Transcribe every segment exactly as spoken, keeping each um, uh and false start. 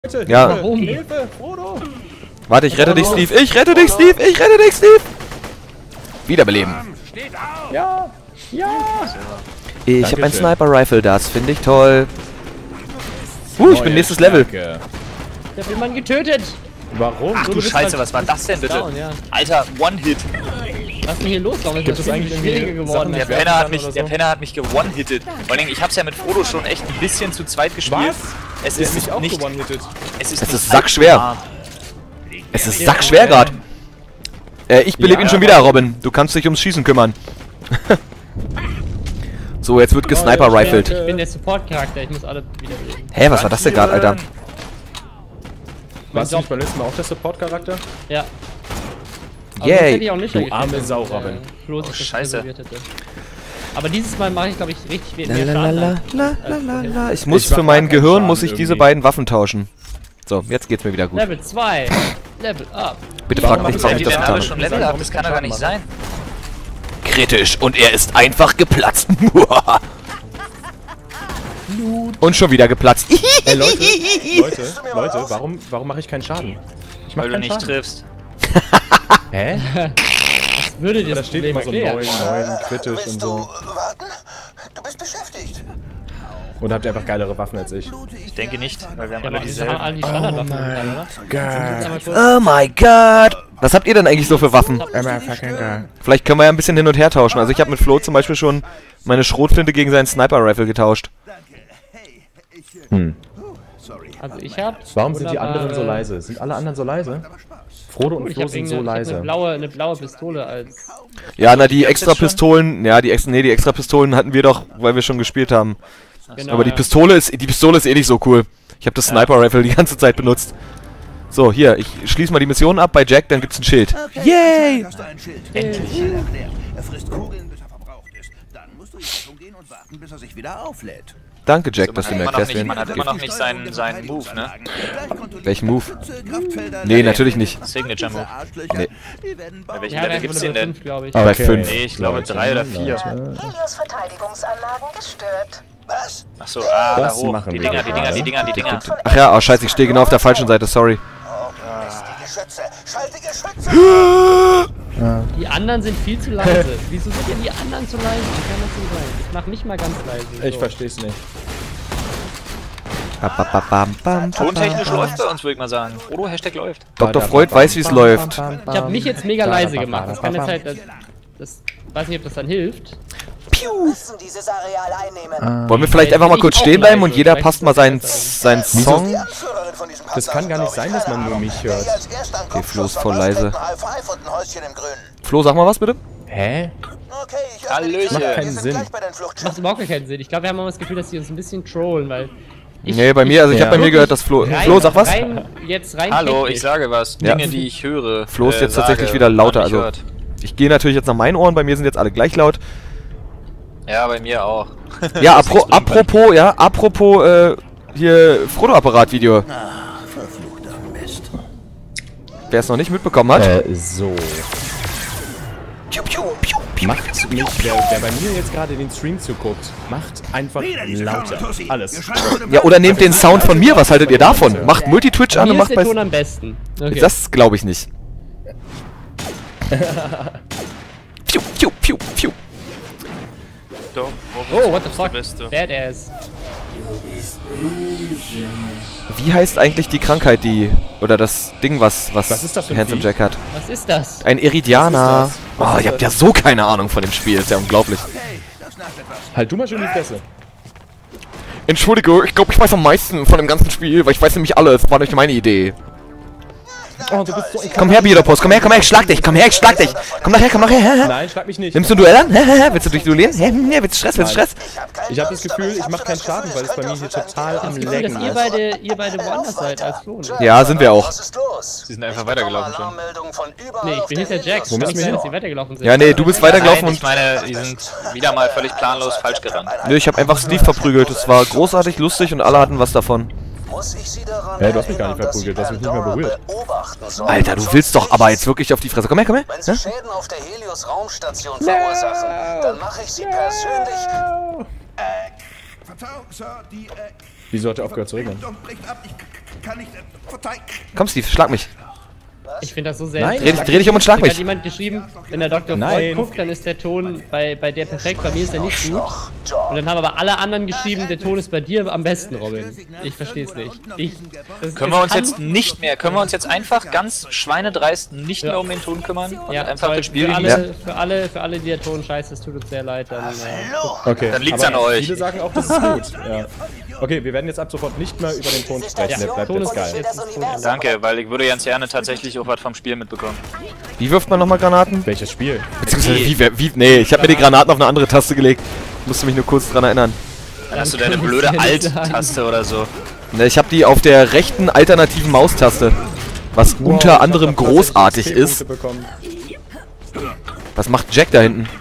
Bitte, Ja. Hilfe, Warum? Hilfe, Frodo! Warte, ich rette dich, Steve. Ich rette dich, Steve. Ich rette dich, Steve. Wiederbeleben. Ja, ja! Ich habe ein Dankeschön. Sniper-Rifle, das finde ich toll. Uh, ich bin Neue nächstes Level. Stärke. Ich hab jemanden getötet! Warum? Ach So, du bist Scheiße, halt was war das denn bitte? down, ja. Alter, One-Hit. Was ist denn hier los? Warum ist Gibt das es Spiel eigentlich schwieriger irgendwie geworden? Sachen, Der die werfen Penner hat kann mich, oder der so? Penner hat mich gewone-hittet. Vor allem, ich hab's ja mit Frodo schon echt ein bisschen zu zweit gespielt. Was? Es Der ist hat mich auch nicht, gewone-hittet. es ist Es nicht ist sackschwer. hart. Es ist sackschwer gerade. Äh, ich belebe Ja, ihn schon wieder, Robin. Du kannst dich ums Schießen kümmern. So, jetzt wird gesniper-rifled. Ich bin der Support-Charakter, ich muss alle wiederbeleben. Hä, was war das denn gerade, Alter? Warst du Job. nicht beim letzten Mal auch der Support-Charakter? Ja. Aber Yay. sonst hätte ich auch nicht Du gespielt, arme wenn, Sau, äh, Robin. Flo sich Oh, das Scheiße. reserviert hätte. Aber dieses Mal mache ich, glaube ich, richtig mehr Schaden. Lalalala, als- la, als la, la, vorher. la. Ich muss Ich mach für gar mein keinen Gehirn Schaden muss ich diese irgendwie. beiden Waffen tauschen. So, jetzt geht's mir wieder gut. Level zwei. Level up. Bitte Warum frag mich, machst warum du ich Die das werden getan alle habe. schon Level ab, das kann doch gar nicht sein. Kritisch und er ist einfach geplatzt. Und schon wieder geplatzt. Ey, Leute, Leute, Leute, warum, warum mache ich keinen Schaden? Ich mach Weil du keinen nicht Schaden. triffst. Hä? Das würde dir Da das steht Problem immer so erklären. neun, neun, kritisch und Willst du so. warten? Du bist beschäftigt. Oder habt ihr einfach geilere Waffen als ich? Ich denke nicht, weil wir haben Ja, alle aber die haben dieselben. alle die Standardwaffen momentan, oder? Geil. Einmal kurz- Oh my god. Was habt ihr denn eigentlich so für Waffen? Vielleicht können wir ja ein bisschen hin und her tauschen. Also ich habe mit Flo zum Beispiel schon meine Schrotflinte gegen seinen Sniper-Rifle getauscht. Hm. Also ich hab... Warum sind die wunderbare- anderen so leise? Sind alle anderen so leise? Frodo und Ich Flo hab sind irgendwie so eine, ich hab leise. eine blaue, eine blaue Pistole als... Ja, na, die Die haben's extra jetzt schon? Pistolen, ja, die extra, nee, die extra Pistolen hatten wir doch, weil wir schon gespielt haben. Genau, Aber die ja. Pistole ist, die Pistole ist eh nicht so cool. Ich habe das Sniper-Rifle die ganze Zeit benutzt. So, hier, ich schließe mal die Mission ab bei Jack, dann gibt's ein Schild. Yay! Hast du ein Schild? Endlich. Er frisst Kugeln, bis er verbraucht ist. Dann musst du in Deckung gehen und warten, bis er sich wieder auflädt. Danke, Jack, Man dass hat du mir immer noch erklärst, nicht, wen man hat immer noch nicht seinen, Steuerung seinen der Move, ne? Verteidigungsanlagen. Gleich kontrollieren Welchen Move? Geschütze, Kraftfelder, Nee, natürlich nicht. Signature Move. Arschlöcher, Nee. die werden bauen. welchem Ja, Level der gibt's wurde den bei denn? fünf, glaube ich. Bei fünf. Nee, ich glaube drei oder vier. Helios Verteidigungsanlagen gestört. Was? Achso, ah, da Das hoch. machen Die wir Dinger, die Dinger, die Dinger, die Dinger. Ach ja, oh scheiße, ich stehe genau auf der falschen Seite, sorry. Die Geschütze, schalte Geschütze! Die anderen sind viel zu leise. Wieso sind denn die anderen zu leise? Wie kann das denn sein? Ich mach nicht mal ganz leise. Ich so. versteh's nicht. Tontechnisch läuft bei uns, würde ich mal sagen. Frodo, Hashtag läuft. Doktor Freud weiß, wie es läuft. Ich habe mich jetzt mega leise gemacht. Das kann jetzt halt... Das, das weiß nicht, ob das dann hilft. Wir müssen dieses Areal einnehmen. Wollen wir vielleicht einfach mal kurz stehen bleiben und jeder passt mal seinen, seinen Song? Die Anführerin von diesem Das kann gar nicht sein, dass man nur mich hört. Okay, Flo ist voll leise. Häuschen im Grünen. Flo, sag mal was bitte. Hä? Okay, ich öffne die Hallöchen. Tür. Macht Wir keinen sind Sinn. gleich bei den Fluchtschiffen. Macht überhaupt keinen Sinn. Ich glaube, wir haben immer das Gefühl, dass die uns ein bisschen trollen, weil... Ich, Nee, bei mir, also ich Ja. habe bei mir gehört, dass Flo... rein, Flo, sag was? Rein, jetzt rein Hallo, technisch. ich sage was. Ja. Dinge, die ich höre. Flo ist äh, jetzt tatsächlich sage, wieder lauter, man nicht also- hört. Ich gehe natürlich jetzt nach meinen Ohren, bei mir sind jetzt alle gleich laut. Ja, bei mir auch. Ja, Das ist apro nichts bringt, apropos, ja, apropos, äh, hier, Frodo-Apparat-Video. Verfluchter Mist. Wer es noch nicht mitbekommen hat. Äh, so. Macht mich, wer, wer bei mir jetzt gerade den Stream zuguckt, macht einfach lauter. Alles. Ja, oder nehmt den Sound von mir, was haltet ihr davon? Macht Multitwitch an Hier und ist macht der bei... Ton am besten. Okay. Das glaube ich nicht. Piu, piu, piu, piu. Doch, Oh, what the fuck? Beste. Badass. Wie heißt eigentlich die Krankheit, die... Oder das Ding, was, was, Was ist das für ein Handsome Vieh? Jack hat? Was ist das? Ein Iridianer. Was ist das? Was Oh, ist ihr habt das? ja so keine Ahnung von dem Spiel. Ist ja unglaublich. Halt du mal schön die Fresse. Entschuldige, ich glaube, ich weiß am meisten von dem ganzen Spiel, weil ich weiß nämlich alles. War nicht meine Idee. Oh, du bist so ein Komm her, Biodopus, komm her, komm her, ich schlag dich, komm her, ich schlag dich. Komm nachher, komm nachher. Nein, schlag mich nicht. Nimmst du ein Duell an? Willst du dich duellieren? Hä? Willst du Stress? Willst du Stress? Ich habe das Gefühl, ich mache keinen Schaden, weil es bei mir hier total am Gefühl, Laggen dass ihr ist. beide, ihr beide woanders seid als Flo. Ne? Ja, sind wir auch. Was ist los? Sie sind einfach weitergelaufen schon. Alarmmeldung von überall Nee, ich auf bin der nicht der Jack. Helios- Kann müssen nicht wir sein, hin? dass ihr weitergelaufen sind. Ja, nee, du bist weitergelaufen Nein, ich und... meine, die sind wieder mal völlig planlos falsch gerannt. Nö, ich habe einfach Steve verprügelt. Es war großartig, lustig und alle hatten was davon. Muss ich Sie daran Hey, du hast mich gar erinnern, nicht dass Sie verprügelt, du hast mich nicht mehr Pandora berührt. beobachten sollen? Alter, du willst doch aber jetzt wirklich auf die Fresse. Komm her, komm her. Wenn Sie Ja? Schäden auf der Helios-Raumstation verursachen, dann mache ich Sie persönlich... Äh, Verzeihung, Sir, die, äh, Wieso hat er aufgehört zu regnen? Komm, Steve, schlag mich. Ich finde das so selten. Nein, Dreh, dreh dich um und schlag Da hat mich. jemand geschrieben, wenn der Doktor Nein. Freud guckt, dann ist der Ton bei, bei der perfekt, bei mir ist er nicht gut. Und dann haben aber alle anderen geschrieben, der Ton ist bei dir am besten, Robin. Ich verstehe es nicht. Ich, das, Können es wir uns kann- jetzt nicht mehr, können wir uns jetzt einfach ganz schweinedreist nicht mehr um den Ton kümmern? Und Ja, einfach toll. das Spiel für genießen? alle, für alle, für alle, die der Ton scheiße ist, tut uns sehr leid. Dann, äh, Okay, Dann liegt's aber an euch. Viele sagen auch, das ist gut. Ja. Okay, wir werden jetzt ab sofort nicht mehr über den Ton sprechen, der bleibt Ton jetzt ist geil. Für das Universum. Danke, weil ich würde ganz gerne tatsächlich auch was vom Spiel mitbekommen. Wie wirft man nochmal Granaten? Welches Spiel? Beziehungsweise wie, wer- wie, nee, ich habe mir die Granaten auf eine andere Taste gelegt. Musste mich nur kurz dran erinnern. Dann hast du deine kann ich's blöde ja nicht sagen. Alt-Taste oder so. Ne, ich habe die auf der rechten alternativen Maustaste. Was Wow, unter ich hab anderem da tatsächlich großartig zehn ist. Punkte bekommen. Was macht Jack da hinten?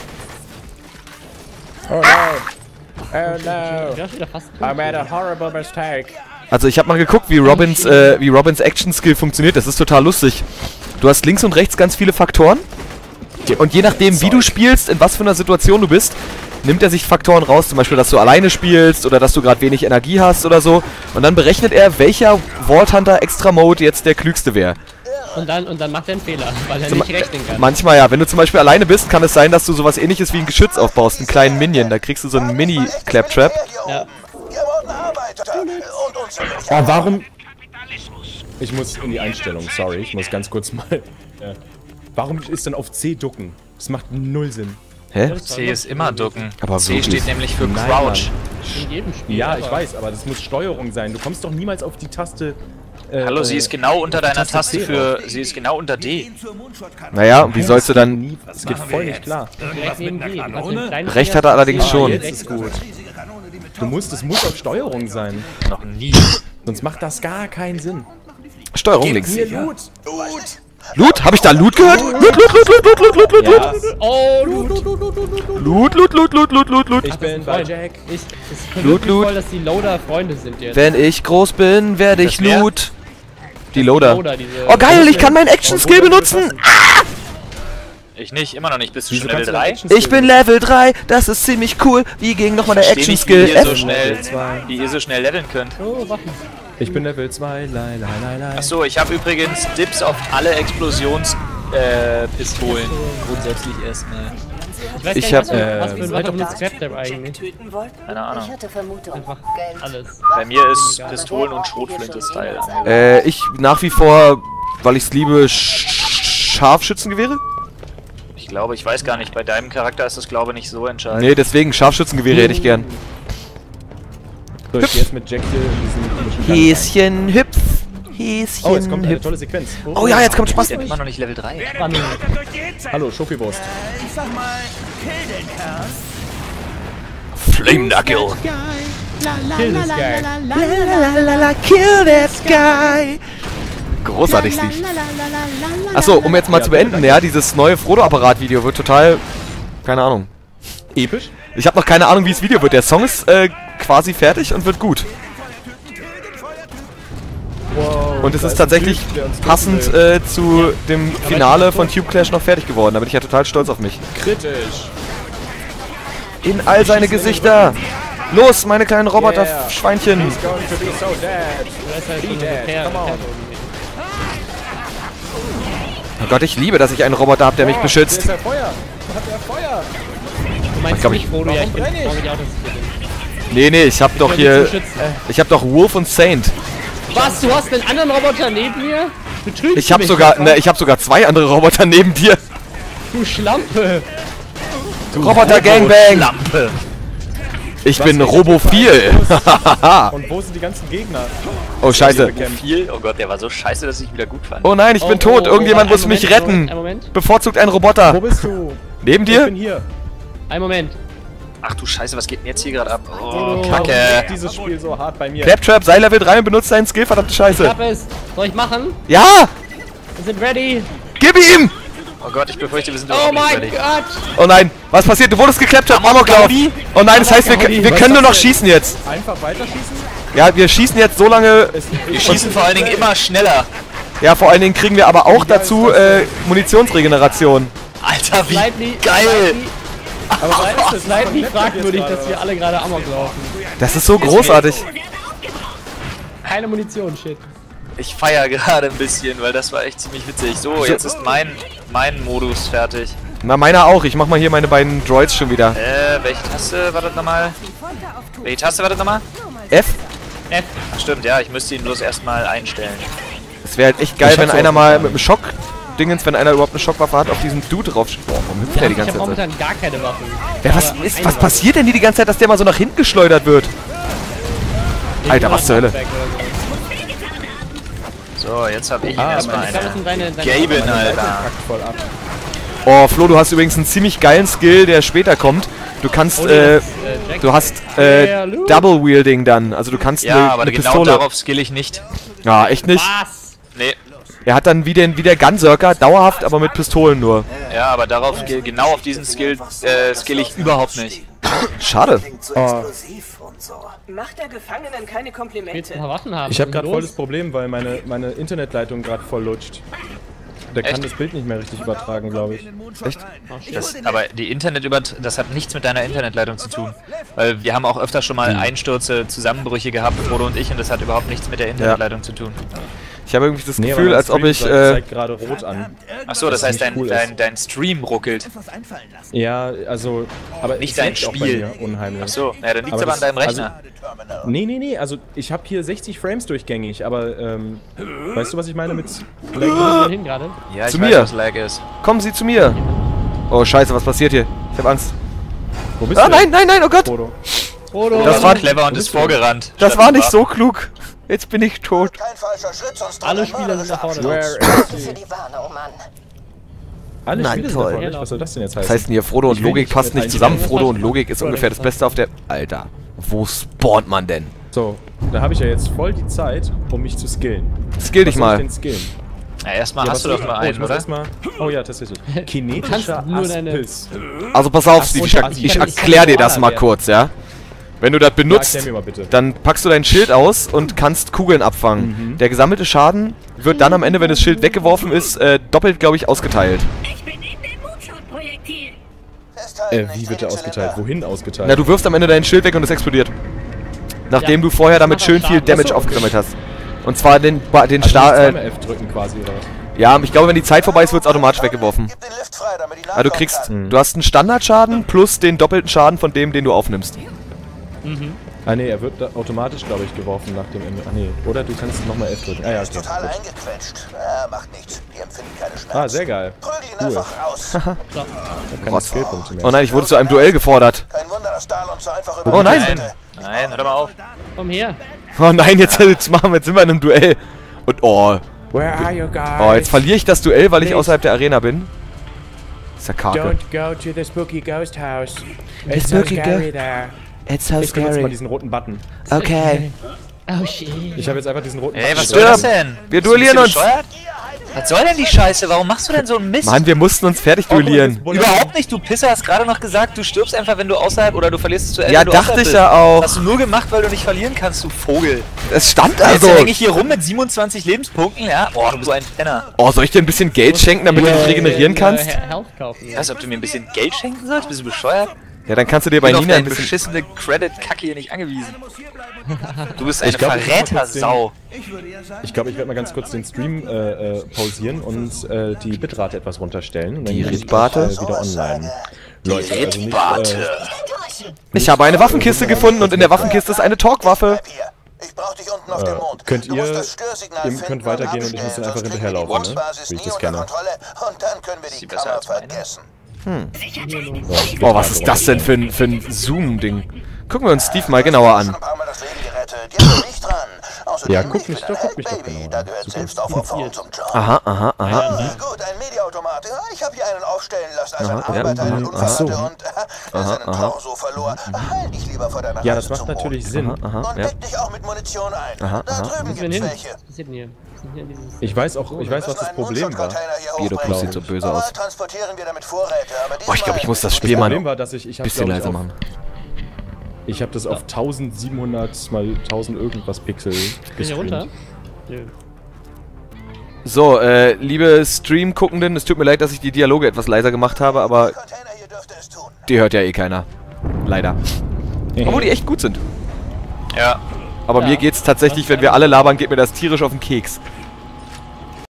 Oh no. Oh no. ja, wieder fast I made a horrible mistake. Also ich habe mal geguckt, wie Robins, äh, wie Robins Action-Skill funktioniert. Das ist total lustig. Du hast links und rechts ganz viele Faktoren. Und je nachdem, wie du spielst, in was für einer Situation du bist, nimmt er sich Faktoren raus. Zum Beispiel, dass du alleine spielst oder dass du gerade wenig Energie hast oder so. Und dann berechnet er, welcher Vault Hunter Extra Mode jetzt der klügste wäre. Und dann, und dann macht er einen Fehler, weil er Zum- nicht rechnen kann. Manchmal ja. Wenn du zum Beispiel alleine bist, kann es sein, dass du sowas ähnliches wie ein Geschütz aufbaust. Einen kleinen Minion. Da kriegst du so einen Mini-Claptrap. Ja. Wir wurden Arbeiter und uns Oh, warum? Ich muss in die Einstellung, sorry, ich muss ganz kurz mal. Ja. Warum ist denn auf C ducken? Das macht null Sinn. Hä? C ist immer ducken. Aber C wirklich? steht nämlich für Nein, Crouch. In jedem Spiel. Ja, ich aber- weiß, aber das muss Steuerung sein. Du kommst doch niemals auf die Taste. Äh, Hallo, sie ist genau unter deiner Taste Taste C für... Sie ist genau unter D. Naja, und wie sollst du dann... Nie, das geht voll nicht klar. Direkt neben D. Du kannst den kleinen Recht Finger hat er allerdings ziehen, schon. direkt Jetzt ist gut. Du musst, es muss auf Steuerung sein. Noch nie. Sonst macht das gar keinen Sinn. Steuerung links. Hier, Loot. Loot? Hab ich da Loot gehört? Loot, Loot, Loot, Loot, Loot, Loot, Loot, Loot, Ja, Oh, Loot. Loot, Loot, Loot, Loot, Loot, Loot, Loot. ich bin bei Jack. Ich, es Loot, ist Loot. voll, dass die Loader Freunde sind jetzt. Wenn ich groß bin, werde ich Das wär- Loot. Die Loader. Loader, diese- Oh geil, ich kann meinen Action-Skill benutzen. Ich nicht, immer noch nicht. Bist du Wieso schon Level kannst du deinen drei? Action-Skill Ich bin Level drei, das ist ziemlich cool. Wie ging nochmal der Steh nicht, wie Action-Skill? ihr so F? schnell, wie ihr so schnell leveln könnt. Oh, Waffen. Ich bin Level zwei. Lai, lai, lai, lai. Achso, ich habe übrigens Dips auf alle Explosions äh, Pistolen. Grundsätzlich erstmal. Ich weiß Ich gar nicht, hab, was, äh, was für ein halt doch Waffe benutzt Crap eigentlich. töten wollten. Keine Ahnung. Ich hatte Vermutung. Einfach Geld. alles. Bei mir ist Pistolen und Schrotflinte-Style. Äh, ich nach wie vor, weil ich es liebe, Sch Scharfschützengewehre? Ich glaube, ich weiß gar nicht, bei deinem Charakter ist das glaube ich nicht so entscheidend. Nee, deswegen Scharfschützengewehre hätte ich gern. So, ich geh jetzt mit Jack hier in diesen komischen Gang Häschen hüpf, rein. Häschen Oh, jetzt kommt eine hüpf. tolle Sequenz. Oh ja, jetzt kommt Spaß. Ich bin immer noch nicht Level drei. Spannend. Hallo, Schokiwurst. Ich sag mal, kill den Kerl. Flame Knuckle. Kill this guy. Lalalala, kill that guy. Großartig, Steve. Achso, um jetzt mal zu beenden, ja, dieses neue Frodo-Apparat-Video wird total... Keine Ahnung. Episch? Ich habe noch keine Ahnung, wie das Video wird. Der Song ist äh, quasi fertig und wird gut. Wow. Und es da ist ein tatsächlich Typ, der uns passend töten will. äh, zu dem Finale von Tube Clash noch fertig geworden. Da bin ich ja total stolz auf mich. Kritisch. In all seine Gesichter. Los, meine kleinen Roboter-Schweinchen. He's going to be so dead. Das ist halt so Be eine dead. Repair- Come on. Repair- Oh Gott, ich liebe, dass ich einen Roboter habe, der mich Oh, beschützt. Hier ist er Feuer. Hat er Feuer? Du meinst glaub, nicht, ich- Frodo? Ja, ich bin Warum brenn ich? freu mich auch, dass ich hier bin. Nee, nee, ich hab doch Ich hier... will dich beschützen. Ich hab doch Wolf und Saint. Was? Du hast einen anderen Roboter neben mir? Betrügst Ich du hab mich sogar... einfach? Ne, ich hab sogar zwei andere Roboter neben dir. Du Schlampe! Roboter-Gangbang. Lampe. Ich bin Robophil. Und wo sind die ganzen Gegner? Oh, scheiße. Viel. Oh Gott, der war so scheiße, dass ich ihn wieder gut fand. Oh nein, ich bin Oh, tot. oh, Irgendjemand oh, muss einen mich Moment, retten. einen Moment. Bevorzugt ein Wo Roboter. bist du? Neben Ich bin dir? hier. Ein Moment. Ach du Scheiße, was geht denn jetzt hier gerade ab? Oh, Oh, Warum Kacke. liegt dieses Spiel so hart bei mir? Claptrap, sei Level drei und benutzt deinen Skill, verdammte Ich Scheiße. hab es. Soll ich machen? Ja! Wir sind ready. Gib ihm! Oh Gott, ich befürchte, wir sind Oh überhaupt nicht mein ready. Gott! Oh nein, was passiert? Du wurdest geklappt, Amoklauf. Oh nein, das heißt, wir, Gaudi. wir Was können nur ist noch das schießen jetzt. Einfach weiterschießen? Ja, wir schießen jetzt so lange. Es, Wir schießen vor allen Dingen immer schneller. Ja, vor allen Dingen kriegen wir aber auch dazu äh, Munitionsregeneration. Alter, wie Slightly, geil. Aber was ist das? Slightly Von fragwürdig, Laptop dass jetzt wir gerade, alle gerade Amok laufen. Das ist so großartig. keine Munition, shit. Ich feier gerade ein bisschen, weil das war echt ziemlich witzig. So, jetzt ist mein, mein Modus fertig. Na, meiner auch. Ich mach mal hier meine beiden Droids schon wieder. Äh, welche Taste war das nochmal? Welche Taste war das nochmal? F? F. Ach, stimmt, ja, ich müsste ihn bloß erstmal einstellen. Es wäre halt echt geil, Ich wenn hab's einer auch mal gemacht. mit einem Schock-Dingens, wenn einer überhaupt eine Schockwaffe hat, auf diesen Dude drauf... Boah, warum hüpft der die Ich ganze hab Zeit? momentan gar keine Waffen. Ja, was, Aber ist, eine was Waffe. passiert denn hier die ganze Zeit, dass der mal so nach hinten geschleudert wird? Alter, was zur Hölle? So, jetzt habe ich ihn Ah, erstmal Ich glaube, das eine. sind deine... deine Gaben, Meine Leitung Alter. kackt voll ab. Oh, Flo, du hast übrigens einen ziemlich geilen Skill, der später kommt. Du kannst, Oh, äh, das ist, äh, Jack. du hast, äh, Ja, Luke. Double Wielding dann. Also du kannst Ja, eine, aber eine genau Pistole... darauf skill ich nicht. Ja, echt nicht. Was? Nee. Er hat dann wie, den, wie der Gunzerker, dauerhaft, aber mit Pistolen nur. Ja, aber darauf, skill- genau auf diesen Skill, äh, skill ich überhaupt nicht. Schade. Oh, Macht der Gefangenen keine Willst du Komplimente. ein paar Waffen haben? ich habe Was gerade ist voll los? das Problem, weil meine, meine Internetleitung gerade voll lutscht. Der kann Echt? das Bild nicht mehr richtig übertragen, glaube ich. Echt? Das, aber die Internetübert, das hat nichts mit deiner Internetleitung zu tun. Weil wir haben auch öfter schon mal Einstürze, Zusammenbrüche gehabt, Frodo und ich, und das hat überhaupt nichts mit der Internetleitung zu tun. Ich habe irgendwie das Nee, aber Gefühl, mein als ob Stream ich, zeigt- äh, zeigt gerade rot an. Achso, das Was heißt, nicht dein, cool dein, ist. dein Stream ruckelt. Ja, also, aber Nicht es dein leckt auch bei Spiel. mir unheimlich. Achso, ja, dann liegt es Aber aber an das- deinem Rechner. Also, nee, nee, nee, also ich habe hier sechzig Frames durchgängig, aber ähm, weißt du, was ich meine mit Wo ist man hin gerade? ja, ich zu weiß, mir. was Lag ist. kommen Sie zu mir. Oh, scheiße, was passiert hier? Ich hab Angst. Wo bist Ah, du? nein, nein, nein, oh Gott. Frodo. Frodo. Das Das war- war clever und ist vorgerannt. Das Statt war zu nicht warten. so klug. Jetzt bin ich tot. Kein falscher Schritt, sonst droht Alle ein Spieler sind da vorne. Where drauf. is Danke he? für die Warnung, Mann. Alle Nein, Spiele sind toll. davon nicht. Was soll das denn jetzt heißen? Was heißt denn hier, Frodo und Ich will Logik nicht passt mit nicht zusammen. einsteigen. Frodo und Logik ist ungefähr das Beste auf der... Alter, wo spawnt man denn? So, da habe ich ja jetzt voll die Zeit, um mich zu skillen. Skill dich Was soll ich mal. denn skillen? Ja, erstmal Ja, hast du was doch soll mal ich- oh, ich einen, muss oder? erstmal. Oh ja, tatsächlich. Kinetischer kannst nur deine- Aspis. Also pass auf, Ach so, Steve, ich, ich er- kann- ich ich kann- erklär dir das ich mal kann- kurz, ja? Wenn du das Ja, benutzt, erklär mir mal bitte. dann packst du dein Schild aus und kannst Kugeln abfangen. Mhm. Der gesammelte Schaden wird dann am Ende, wenn das Schild weggeworfen ist, äh, doppelt, glaube ich, ausgeteilt. Ich bin in dem Moonshot-Projektil. Festhalten, Äh, ich wie drehe wird der den ausgeteilt? Zylinder. Wohin ausgeteilt? Na, du wirfst am Ende dein Schild weg und es explodiert. Nachdem Ja. du vorher damit Macht auch schön viel Schaden. Damage Ach so, okay. aufgesammelt hast. Und zwar den, ba- den also Star... Star, Äh, zweimal F drücken quasi, oder was? ja, ich glaube, wenn die Zeit vorbei ist, wird es automatisch weggeworfen. Gib den Lift frei, damit ich Also du nachkommen kriegst... kann. Du hast einen Standardschaden plus den doppelten Schaden von dem, den du aufnimmst. Ah ne, er wird da automatisch, glaube ich, geworfen nach dem Ende. Ah ne, oder du kannst nochmal F drücken. Ah ja, Ist okay. total Gut. eingequetscht. Ja, macht nichts. Die empfinden keine Schmerzen. Ah, sehr geil. Prügel ihn Cool. einfach raus. Ich habe keine Gott. Skillpunkte mehr. Oh nein, ich wurde zu einem Duell gefordert. Kein Wunder, dass Dalon so einfach Oh nein. Nein, nein, hör doch mal auf. Komm her. Oh nein, jetzt, jetzt machen wir, jetzt sind wir in einem Duell. Und oh, Where are you guys? oh, jetzt verliere ich das Duell, weil ich außerhalb der Arena bin. Ist ja kacke. Don't go to the spooky ghost house. It's spooky so scary there. It's so Ich benutze mal diesen roten Button. Okay. Oh shit. Ich habe jetzt einfach diesen roten Ey, Button was soll gedrückt. das denn? Wir Bist du ein duellieren bisschen bescheuert? Was soll denn die Scheiße? Warum machst du denn so einen Mist? Mann, wir mussten uns fertig duellieren. Überhaupt nicht, du Pisser, hast gerade noch gesagt, du stirbst einfach, wenn du außerhalb oder du verlierst es zu Ende. Ja, wenn du dachte außerhalb ich bist. ja auch. Das hast du nur gemacht, weil du nicht verlieren kannst, du Vogel. Es stand Also. also. Jetzt hänge ich hier rum mit siebenundzwanzig Lebenspunkten, ja? Boah, du bist so ein Penner. Oh, soll ich dir ein bisschen Geld schenken, damit du dich regenerieren kannst? Äh, Health kaufen. Weißt du, ob du mir ein bisschen Geld schenken sollst? Bist du bescheuert? Ja, dann kannst du dir Ich bei bin auf Nina ein deine bisschen... beschissene Credit-Kacke hier nicht angewiesen. Du bist eine Ich glaub, ich mach mal kurz den- Verrätersau. Ich glaube, ich werde mal ganz kurz den Stream äh, äh, pausieren und äh, die Bitrate etwas runterstellen. Und dann Die bin ich Ritrate? gleich, äh, wieder online. Leute, also nicht, Ritrate. äh, Ich habe eine Waffenkiste gefunden und in der Waffenkiste ist eine Talkwaffe. Bleib hier. Ich brauch dich unten auf dem Mond. könnt Du musst ihr- das Störsignal ihr finden könnt weitergehen und ich muss abstellen, dann einfach sonst hinterherlaufen, kriegen wir die ne? Mondbasis Wie ich nie das unter kenne. Kontrolle und dann können wir die Sie besser Kammer als meine? vergessen. Oh, was ist das denn für ein, für ein Zoom-Ding? Gucken wir uns Steve mal genauer Schon an. ein paar Mal das Leben gerettet. Die haben nicht dran. Außerdem, Ja, guck ich mich bin doch, ein guck mich doch Baby. genauer Da an. gehört Super. Selbstaufopferung zum Job. Aha, aha, aha. Ah, gut, ein Mediaautomat. Ja, ich habe hier einen aufstellen lassen, als ein Aha, ja, Arbeiter einen mhm, Unfall ach so. hatte und äh, seinen Torso verlor. Heil dich lieber vor deiner Ja, Reise das macht zum Mond. natürlich Sinn. Aha, Und ja. deck dich auch mit Munition ein. Aha, da aha. drüben Wo sind wir gibt's hin? welche. Was ist denn hier? Was ist denn hier dieses... Ich weiß auch, ich weiß, was das Problem war. Gedoplus sieht so böse aus. Transportieren wir damit Vorräte, aber Boah, ich glaube, ich muss das Das Spiel Problem mal war, dass ich, ich ein habe bisschen ich, leiser auf, machen. ich habe das auf eintausendsiebenhundert mal tausend irgendwas Pixel Bin ich hier runter? gestreamt. Nö. So, äh, liebe Stream-Guckenden, es tut mir leid, dass ich die Dialoge etwas leiser gemacht habe, aber Container hier dürfte es tun. die hört ja eh keiner. Leider. Obwohl die echt gut sind. Ja. Aber Ja. mir geht's tatsächlich, wenn wir alle labern, geht mir das tierisch auf den Keks.